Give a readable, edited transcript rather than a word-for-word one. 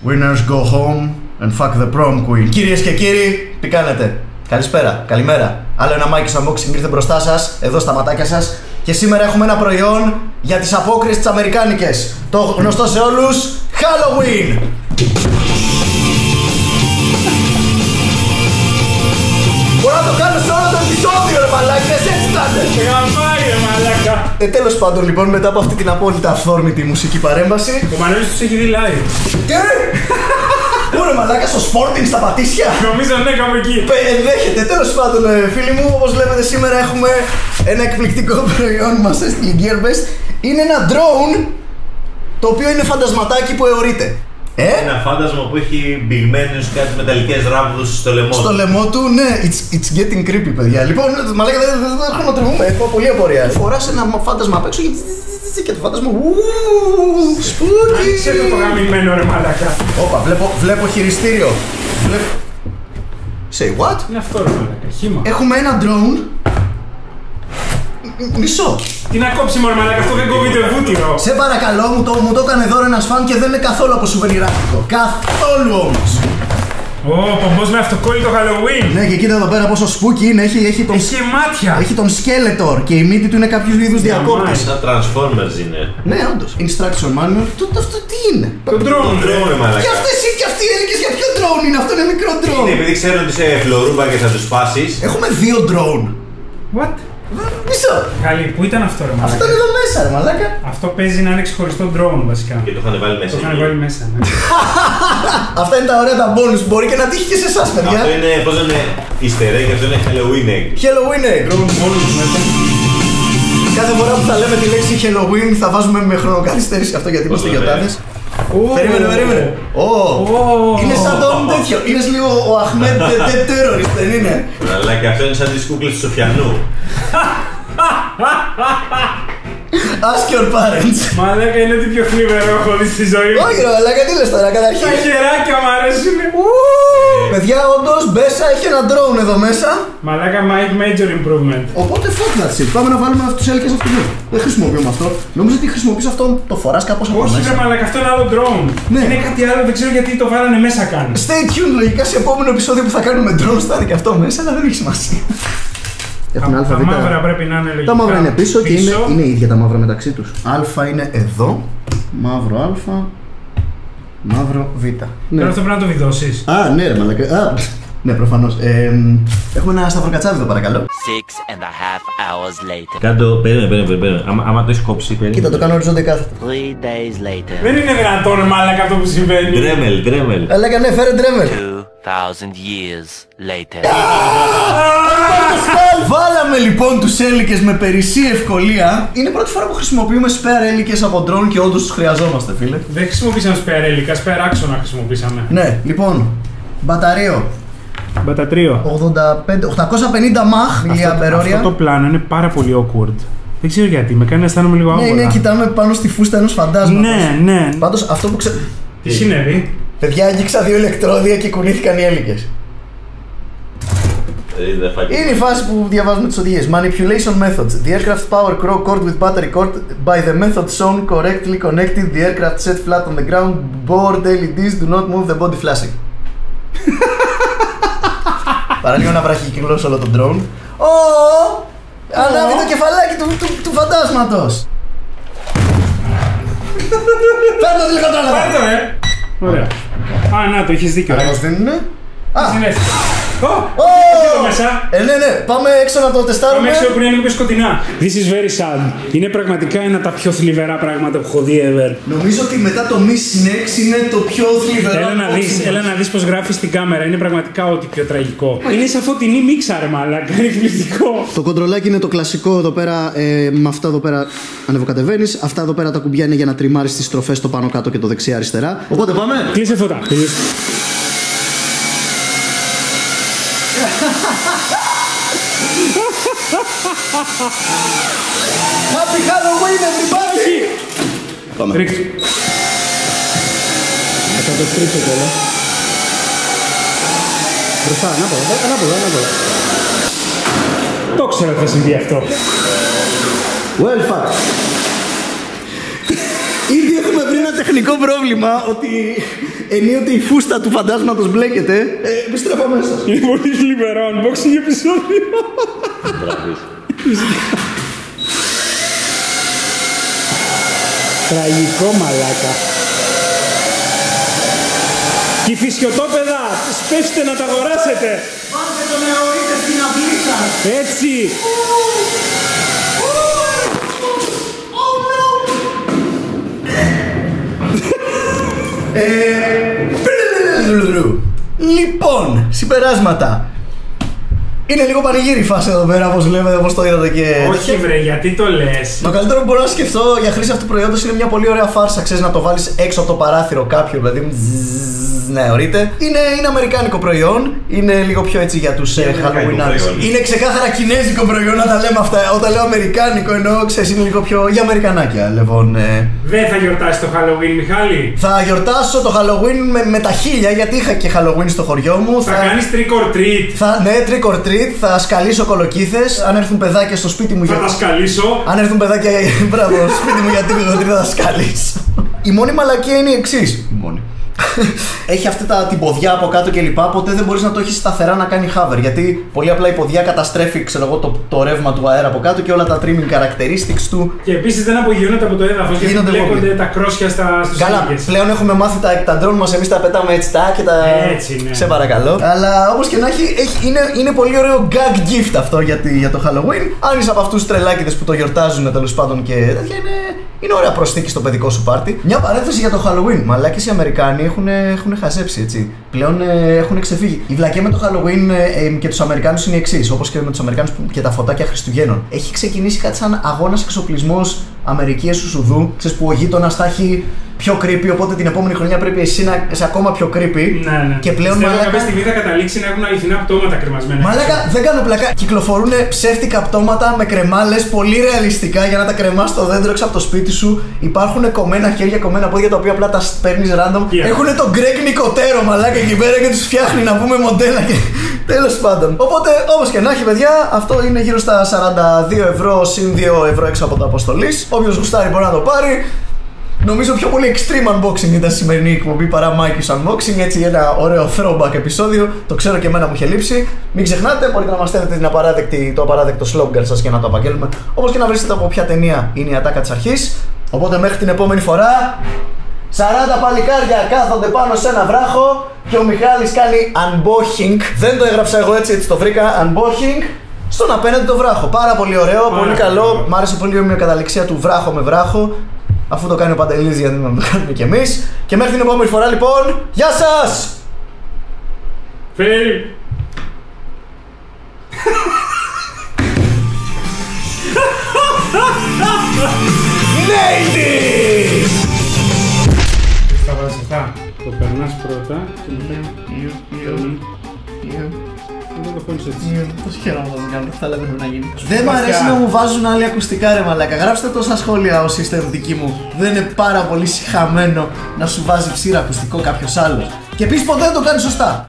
Winners go home and fuck the prom queen. Κυρίες και κύριοι, τι κάνετε? Καλησπέρα, καλημέρα. Άλλο ένα Mike's Unboxing ήρθε μπροστά σας, εδώ στα ματάκια σας. Και σήμερα έχουμε ένα προϊόν για τις απόκριες τις αμερικάνικες. Το γνωστό σε όλους, Halloween! Μπορώ να το κάνω σε όλο το επεισόδιο, ρε μαλάκες, έτσι θα είναι. Γαμάει, ρε μαλάκα. Τέλος πάντων, λοιπόν, μετά από αυτή την απόλυτα αυθόρμητη μουσική παρέμβαση. Ο Μανώλης τους έχει δει live. Και ρε μαλάκα, στο Sporting στα Πατήσια. Νομίζω ναι, κάπου εκεί. Ενδέχεται. Τέλος πάντων, φίλοι μου, όπως βλέπετε σήμερα έχουμε ένα εκπληκτικό προϊόν που μας έστειλε η Gearbest. Είναι ένα drone, το οποίο είναι φαντασματάκι που αιωρείται. Ένα φάντασμα που έχει μπηγμένους κάτι μεταλλικές ράβδους στο λαιμό του. Στο λαιμό του, ναι, it's getting creepy, παιδιά. Λοιπόν, μαλάκα, δεν χρονοτριβούμε, έχω πολύ απορία. Φοράς ένα φάντασμα απ' έξω και το φάντασμα. Spooky! Άνοιξε το γαμημένο, ρε μαλάκα. Όπα, βλέπω χειριστήριο. Say what? Είναι αυτό, ρε μαλάκα, χύμα. Έχουμε ένα drone. Μισό. Τι να κόψει, μωρέ μαλάκα, αυτό δεν κόβει το βούτυρο. Σε παρακαλώ, μου το έκανε δώρο ένας φαν και δεν είναι καθόλου από σουβενιράτικο. Καθόλου όμως. Ω, πομπός με αυτοκόλλητο Halloween. Ναι, και κοίτα εδώ πέρα πόσο spooky είναι. Έχει μάτια. Έχει τον Skeletor και η μύτη του είναι κάποιου είδους διακόπτης. Σαν Transformers είναι. Ναι, όντως. Instruction manual. Αυτό τι είναι? Το drone, ρε μαλάκα. Και αυτοί οι έλεγες για ποιο drone είναι? Αυτό είναι μικρό drone. Είναι επειδή ξέρουν ότι είσαι φλωρούμπα και θα τους σπάσεις. Έχουμε δύο drone. What? Μισό. Καλή, πού ήταν αυτό, ρε μαλάκα? Αυτό είναι εδώ μέσα, ρε μαλάκα. Αυτό παίζει να είναι ξεχωριστό drone βασικά. Και το είχαν βάλει μέσα. Το είχαν βάλει μέσα, ναι. Αυτά είναι τα ωραία τα bonus. Μπορεί και να τύχει και σε εσάς, παιδιά. Αυτό είναι, πώς είναι, easter egg, αυτό είναι Halloween egg. Halloween egg. Drone bonus μέσα. Κάθε φορά που θα λέμε τη λέξη Halloween θα βάζουμε με χρονοκαθυστέρηση αυτό γιατί είμαστε γιορτάδες. Περίμενε. Είναι σαν τον τέτοιο. Είναι λίγο ο Ahmed the Terrorist, δεν είναι? Αλλά και αυτό είναι σαν τις κούκλες του Σοφιανού. Ask your parents. Μαλάκα, είναι ό,τι πιο θλιβερό έχω δει στη ζωή μου. Όχι ρε μαλάκα, τι λες τώρα, καταρχήν. Τα χεράκια μου αρέσουν. Παιδιά, όντως, Μπέσα έχει ένα drone εδώ μέσα. Μαλάκα, major improvement. Οπότε fuck that shit. Πάμε να βάλουμε τους έλκες αυτού. Δεν χρησιμοποιούμε αυτό. Νομίζω ότι χρησιμοποιείς αυτό, το φοράς κάπως από μέσα. Όχι ρε μαλάκα, αυτό είναι άλλο drone. Ναι. Είναι κάτι άλλο, δεν ξέρω γιατί το βάλανε μέσα καν. Stay tuned, λογικά σε επόμενο επεισόδιο που θα κάνουμε drones θα είναι και αυτό μέσα, αλλά δεν έχει σημασία. Τα μαύρα πρέπει να είναι λογικά. Τα μαύρα είναι πίσω και είναι ίδια τα μαύρα μεταξύ τους. Α είναι εδώ, μαύρο Α, μαύρο Β. Τώρα αυτό πρέπει να το βιδώσεις. Α, ναι ρε μαλάκα. Ναι, προφανώς. Έχουμε ένα σταυροκατσάδι εδώ, παρακαλώ. 6.5 hours later. Κάτω, περίμενε. Άμα το έχεις κόψει, περίμενε. Κοίτα, το κάνω οριζόντια κάθετα. 3 days later. Δεν είναι δυνατόν, μαλάκα, αυτό που συμβαίνει. Dremel. Αλλά και ναι, φέρε Dremel. 2,000 years later. Βάλαμε λοιπόν τους έλικες με περισσή ευκολία. Είναι η πρώτη φορά που χρησιμοποιούμε spare έλικες από drone και όντως τους χρειαζόμαστε, φίλε. Δεν χρησιμοποίησαμε spare έλικα, spare άξονα χρησιμοποίησαμε. Ναι, λοιπόν, μπαταρίο. Μπατατρίο. 850 mAh μιλιαμπερόρια. Αυτό το πλάνο είναι πάρα πολύ awkward. Δεν ξέρω γιατί, με κάνει να αισθάνομαι λίγο άβολα. Ναι, κοιτάμε πάνω στη φούστα ενός φαντάσματος. Ναι. Πάντως αυτό που ξέρω. Τι συνέβη? Παιδιά, άγγιξα δύο ηλεκτρόδια και κουνήθηκαν οι έλικες. Είναι η φάση που διαβάζουμε τις οδηγίες. Manipulation methods. The aircraft power cord with battery cord by the method shown correctly connected. The aircraft set flat on the ground. Board LEDs do not move the body flashing. Παραλίγο να βραχικυκλώσει όλο το drone. Ανάβει το κεφαλάκι του φαντάσματος. Φέρνω το λίγο τώρα. Πάρε το, Ωραία. Α, να το, έχεις δίκιο. Πώς δεν είναι? Συνέχεια. Μέσα. Ναι, πάμε έξω να το τεστάρουμε. Πάμε έξω που είναι λίγο πιο σκοτεινά. This is very sad. Είναι πραγματικά ένα από τα πιο θλιβερά πράγματα που έχω δει ever. Νομίζω ότι μετά το Miss Snacks είναι το πιο θλιβερό. Έλα να δεις πως γράφει στην κάμερα. Είναι πραγματικά ό,τι πιο τραγικό. Είναι σαν φωτεινή μίξα, ρε μαλάκα. Είναι εκπληκτικό. Το κοντρολάκι είναι το κλασικό εδώ πέρα. Με αυτά εδώ πέρα ανεβοκατεβαίνεις. Αυτά εδώ πέρα τα κουμπιά είναι για να τριμάρεις τις στροφές το πάνω κάτω και το δεξιά αριστερά. Οπότε πάμε. Κλείσε φώτα. Happy Halloween, everybody! Πάμε. Ρίξε. Θα το στρίψω τώρα. Μπροστά, ανάποδα. Το ξέρω ότι θα συμβεί αυτό. Well, fuck. Ήδη έχουμε βρει ένα τεχνικό πρόβλημα ότι ενίοτε η φούστα του φαντάσματος μπλέκεται. Επιστρέφω μέσα. Είναι πολύ θλιβερό unboxing επεισόδιο. Τραγικό, μαλάκα. Και οι φυσιοτόπεδα, σπεύστε να τα αγοράσετε. Βάλτε τον νεοείτε στην αυλή σας. Έτσι. Λοιπόν, συμπεράσματα. Είναι λίγο πανηγύρι η φάση εδώ πέρα, όπως λέμε, όπως το είδατε και. Όχι, βρε, γιατί το λες? Το καλύτερο που μπορώ να σκεφτώ για χρήση αυτού του προϊόντος είναι μια πολύ ωραία φάρσα. Ξέρεις, να το βάλεις έξω από το παράθυρο κάποιου, δηλαδή. Ναι, ορίτε. Είναι αμερικάνικο προϊόν. Είναι λίγο πιο έτσι για τους Halloween. Είναι ξεκάθαρα κινέζικο προϊόν να τα λέμε αυτά. Όταν λέω αμερικάνικο εννοώ, ξέρεις, είναι λίγο πιο για αμερικανάκια. Λοιπόν, Δεν θα γιορτάσει το Halloween, Μιχάλη? θα γιορτάσω το Halloween με τα 1000, γιατί είχα και Halloween στο χωριό μου. Θα κάνεις trick or treat. Ναι, trick or treat. Θα σκαλίσω κολοκύθες. Αν έρθουν παιδάκια στο σπίτι μου. Θα τα σκαλίσω. Αν έρθουν παιδάκια. Μπράβο, στο σπίτι μου γιατί θα τα σκαλίσω. Η μόνη μαλακία είναι η εξής. Η μόνη. Έχει αυτά την ποδιά από κάτω και λοιπά, ποτέ δεν μπορείς να το έχεις σταθερά να κάνει hover. Γιατί πολύ απλά η ποδιά καταστρέφει, ξέρω εγώ, το ρεύμα του αέρα από κάτω και όλα τα trimming characteristics του. Και επίσης δεν απογειώνεται από το έδαφος, γιατί μπλέκονται τα κρόσια στους Καλά, πλέον έχουμε μάθει τα drone μας, εμείς τα πετάμε έτσι και τα. Έτσι, ναι. Σε παρακαλώ. Αλλά όπως και να έχει, είναι πολύ ωραίο gag gift αυτό για το Halloween. Αν είσαι από αυτούς τους τρελάκιδες που το γιορτάζουν τέλος πάντων και τέτοια, είναι ωραία προσθήκη στο παιδικό σου πάρτι. Μια παρένθεση για το Halloween. Μαλάκες οι Αμερικάνοι έχουν χαζέψει, έτσι. Πλέον έχουν ξεφύγει. Η βλακία με το Halloween και τους Αμερικάνους είναι η εξής. Όπως και με τους Αμερικάνους και τα φωτάκια Χριστουγέννων. Έχει ξεκινήσει κάτι σαν αγώνας εξοπλισμός Αμερικής Σουσουδού. Ξέρεις, που ο γείτονας θα έχει πιο creepy, οπότε την επόμενη χρονιά πρέπει εσύ να είσαι ακόμα πιο creepy. Ναι. Και πλέον μαλάκα. Κάποια στιγμή θα καταλήξει να έχουν αληθινά πτώματα κρεμασμένα. Μαλάκα, δεν κάνω πλακά. Κυκλοφορούν ψεύτικα πτώματα με κρεμάλες πολύ ρεαλιστικά για να τα κρεμάς στο δέντρο έξω από το σπίτι σου. Υπάρχουν κομμένα χέρια, κομμένα πόδια τα οποία απλά τα παίρνεις random. Έχουν τον Greg Nicotero, μαλάκα, εκεί πέρα και τους φτιάχνει να πούμε μοντέλα και. Τέλος πάντων. Οπότε, όπως και να έχει, παιδιά, αυτό είναι γύρω στα 42 ευρώ συν 2 ευρώ έξω από το αποστολής. Όποιος γουστάρει μπορεί να το πάρει. Νομίζω πιο πολύ extreme unboxing ήταν η σημερινή εκπομπή παρά Mikey's unboxing. Έτσι, ένα ωραίο throwback επεισόδιο. Το ξέρω και εμένα μου είχε λείψει. Μην ξεχνάτε, μπορείτε να μας στέλνετε το απαράδεκτο slogan σας για να το απαγγέλουμε. Όπως και να βρίσκετε από ποια ταινία είναι η ατάκα της αρχής. Οπότε μέχρι την επόμενη φορά, 40 παλικάρια κάθονται πάνω σε ένα βράχο και ο Μιχάλης κάνει unboxing. Δεν το έγραψα εγώ έτσι το βρήκα. Unboxing στον απέναντι το βράχο. Πάρα πολύ ωραίο, πολύ καλό. Μ' άρεσε πολύ η ομοιοκαταληξία του βράχο με βράχο. Αφού το κάνει ο Παντελής, γιατί να το κάνουμε κι εμείς. Και μέχρι την επόμενη φορά λοιπόν, γεια σας! Fail! Nailed it! Θα βάζεις αυτά. Το περνάς πρώτα και μετά. Δεν το χώνεις έτσι. Πώς χαίρομαι να το κάνω, αυτά λέμε να γίνει. Δεν μ' αρέσει να μου βάζουν άλλοι ακουστικά, ρε μαλάκα. Γράψτε τόσα σχόλια όσοι είστε ερωτικοί μου. Δεν είναι πάρα πολύ συχαμένο να σου βάζει ψήρα ακουστικό κάποιος άλλος. Και επίσης ποτέ δεν το κάνει σωστά.